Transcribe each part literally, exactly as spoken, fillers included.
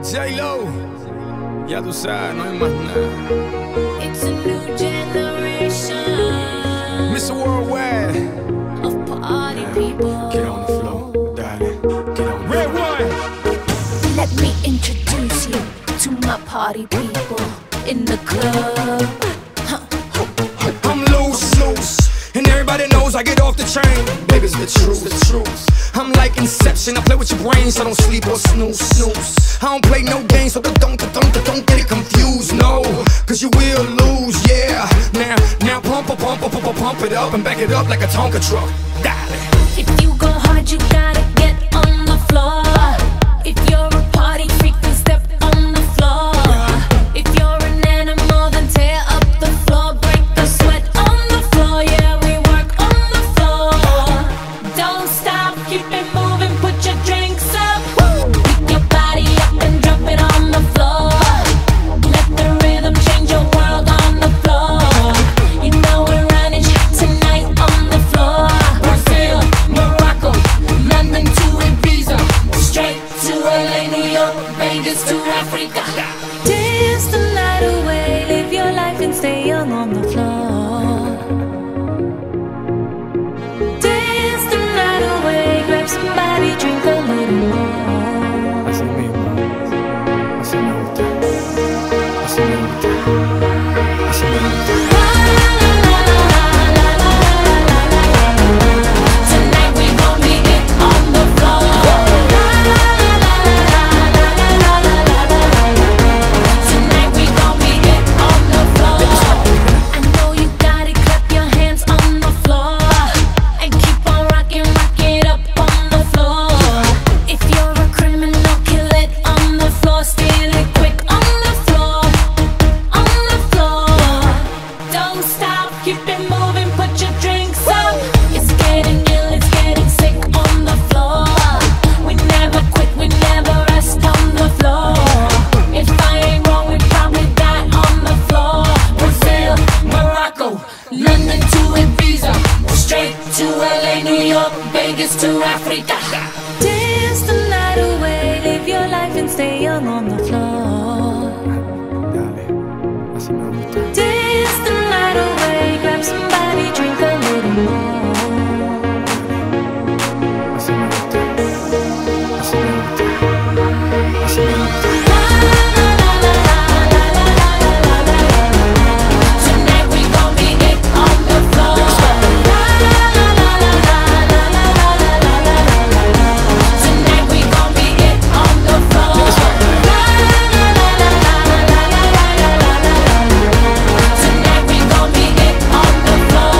J-Lo, ya tú sabes, no hay más nada. It's a new generation, mister Worldwide, of party people. get on the floor, darling, get on the RedOne. Let me introduce you to my party people in the club. Huh. I'm loose, loose, and everybody knows I get off the train. Baby, it's the truth, the truth. I'm like Inception, I play with your brain, so don't sleep or snooze, snooze. I don't play no games, so don't, don't, don't, don't get it confused, no. Cause you will lose, yeah. Now, now pump, pump, pump, pump, pump it up and back it up like a Tonka truck. Darling. If you go hard, you gotta get on the floor. If you're a party freak, then step on the floor. If you're an animal, then tear up the floor. Break the sweat on the floor, yeah, we work on the floor. Don't stop, keep it moving, put your drinks up. Pick your body up and drop it on the floor. Let the rhythm change your world on the floor. You know we're running tonight on the floor. Brazil, Morocco, London to Ibiza, straight to L A, New York, Vegas to Africa. Dance the night away, live your life and stay young on the floor. Dance the night away, grab somebody, drink a little more. Así mismo, así me gusta, así me gusta, así me gusta. Tonight we gon' be it on the floor. Tonight we gon' be it on the floor. I know you got it, clap your hands on the floor and keep on rocking, rock it up on the floor. If you're a criminal, kill it on the floor, steal it quick on the floor, on the floor. Don't stop, keep it moving, put your drinks up. It's getting ill, it's getting sick on the floor. We never quit, we never rest on the floor. If I ain't wrong, we probably die on the floor. Brazil, Morocco, London to Ibiza, straight to L A, New York, Vegas to Africa. Dance the night away, live your life and stay young on the floor. Dale, así me gusta. Dance the night away, grab somebody, drink a little more. Así me gusta, así me gusta, así me gusta. Tonight we gon' be it on the floor. Tonight we gon' be it on the floor. Tonight we gon' be it on the floor.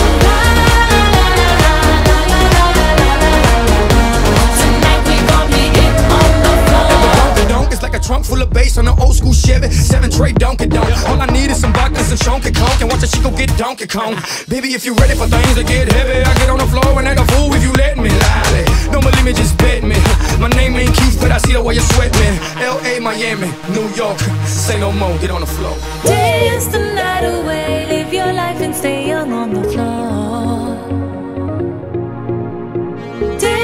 Tonight we gon' be it on the floor. The donk is like a trunk full of bass on an old school Chevy, seven tray Donkey Donk. All I need is some vodka and some Chonky Conk, and watch a chico get Donkey Kong. Baby, if you ready for things to get heavy, I get on the floor and act a fool if you let me. Lally, don't believe me, just bet me. My name ain't Keith, but I see the way you sweat me. L A, Miami, New York, say no more, get on the floor. Dance the night away, live your life and stay young on the floor. Dance